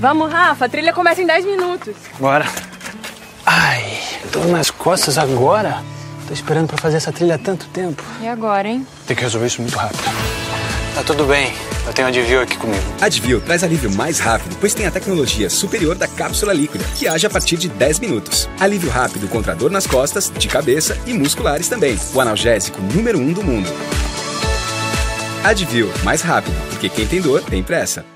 Vamos, Rafa, a trilha começa em 10 minutos. Bora. Ai, dor nas costas agora? Tô esperando pra fazer essa trilha há tanto tempo. E agora, hein? Tem que resolver isso muito rápido. Tá tudo bem, eu tenho a Advil aqui comigo. Advil traz alívio mais rápido, pois tem a tecnologia superior da cápsula líquida, que age a partir de 10 minutos. Alívio rápido contra a dor nas costas, de cabeça e musculares também. O analgésico número 1 do mundo. Advil, mais rápido, porque quem tem dor tem pressa.